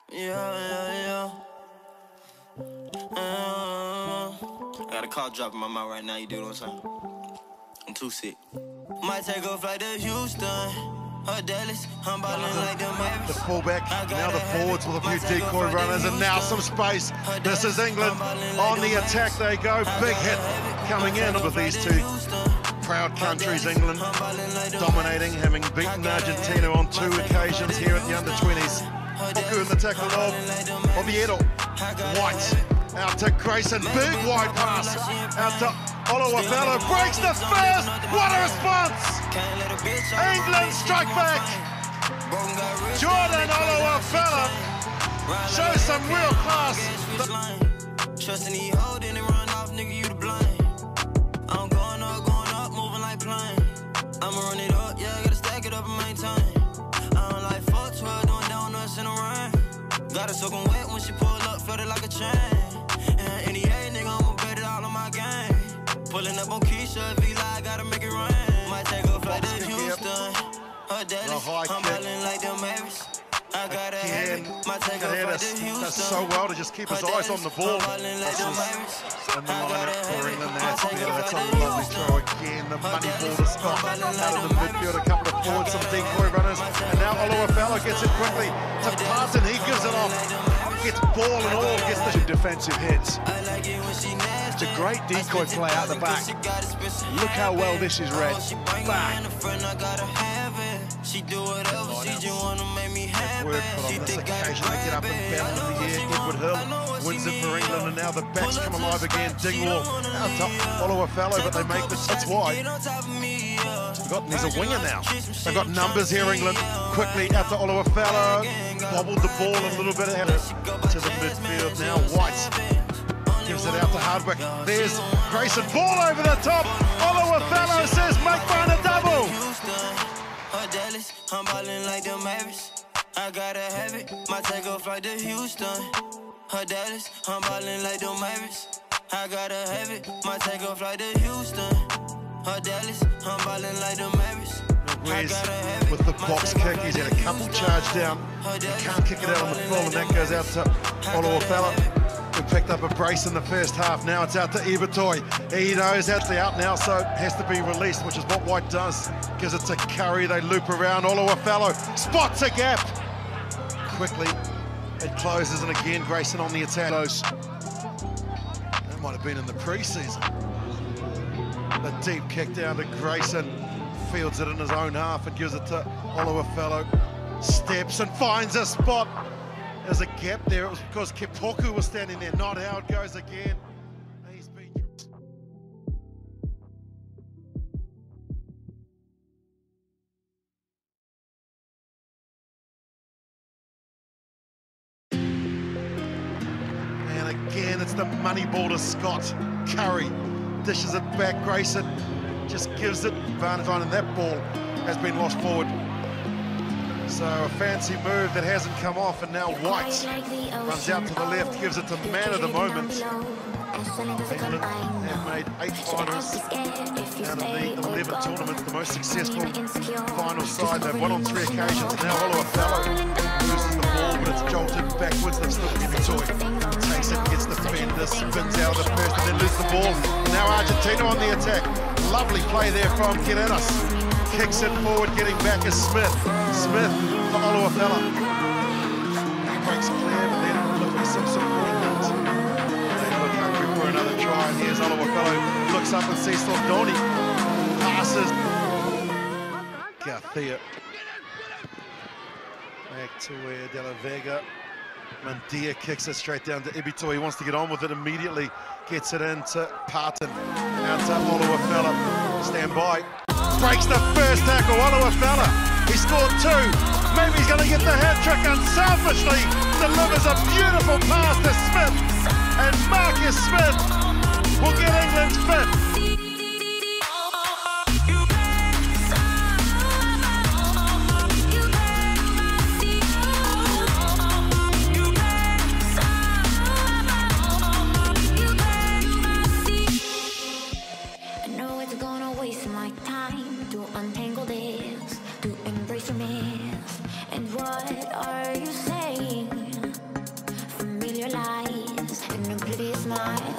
Yeah. I got a call dropping my mouth right now, you do what I'm saying? I'm too sick. Might take a flight to Houston or Dallas. I'm ballin' like the Mavericks. The fullback, now the forwards with a few decoy runners, and now some space. This is England on the attack. They go. Big hit coming in with these two proud countries. England dominating, having beaten Argentina on 2 occasions here at the under-20s. Oku in the tackle of Oviedo. White out to Grayson. Big wide pass out to Olowofela. Breaks the first. What a response! England strike back. Jordan Olowofela shows some real class. Trusting he holding and run off, nigga, you to blame. I'm going up, moving like plane. I'ma run it up, yeah, I gotta stack it up and maintain. I don't like fuck 12 doing donuts in the rain. Got her soaking wet when she pull up, felt it like a chain. And any nigga, I'ma bet it all on my game. Pulling up on Keisha, V-Lie, gotta make it rain. Might take a flight to Houston or Dallas. I'm ballin' like the Mavericks. I gotta have it. Might take a flight to Houston. Does so well to just keep his eyes on the ball. This is in the lineup for England. That's a lovely throw again. The money ball to Scott out of the midfield. A couple of forwards, some decoy runners, and now Olowofela gets it quickly to Parton. He gives it off. Gets ball and all. Gets the defensive hits. It's a great decoy play out the back. Look how well this is read. Back. Word put on this occasion. They get up and bound in the air. Edward Hill wins it for England, and now the backs come alive again. Dingwall out to Olowofela, but they make the that's wide. He's a winger now. They've got numbers here, England. Quickly out to Olowofela. Bobbled the ball a little bit ahead to the midfield. Now White gives it out to Hardwick. There's Grayson. Ball over the top. Olowofela says, make mine a double. I'm ballin' like the Mavericks. I gotta have it. Might take a flight to Houston or Dallas. I'm ballin' like the Mavericks. I gotta have it. Might take a flight to Houston or Dallas. I'm ballin' like the Mavericks. With the box kick, he's had a couple charged down. He can't kick it out on the full, and that goes out to Olowofela, who picked up a brace in the first half. Now it's out to Ibitoy. He knows that's the out now, so it has to be released, which is what White does. Gives it to Curry. They loop around. Olowofela spots a gap. Quickly, it closes, and again Grayson on the attack. That might have been in the pre-season. The deep kick down to Grayson. Fields it in his own half and gives it to Olowofela. Steps and finds a spot. There's a gap there. It was because Kipoku was standing there, not how it goes again. He's been... And again, it's the money ball to Scott. Curry dishes it back. Grayson just gives it advantage on, and that ball has been lost forward. So a fancy move that hasn't come off, and now White runs out to the left, gives it to man of the moment. England have made 8 finals out of the 11 tournaments, the most successful final side. They've won on 3 occasions. Now Olowofela loses the ball, but it's jolted backwards. They've still got Ibitoy. Takes it, gets the defender, spins out of the first, and then loses the ball. Now Argentina on the attack. Lovely play there from Queredas. Kicks it forward, getting back is Smith. Smith for Olowofela. Breaks clear, but then looking some support. They look hungry for another try. And here's Olowofela. Looks up and sees Thordoni. Passes. Garcia. Back to where De La Vega. Mandia kicks it straight down to Ibitoy. He wants to get on with it immediately. Gets it into Parton. Out to Olowofela. Stand by. Breaks the first tackle. Olowofela. He scored 2. Maybe he's going to get the hat-trick. Unselfishly delivers a beautiful pass to Smith. And Marcus Smith will get England 5th. And what are you saying? smile.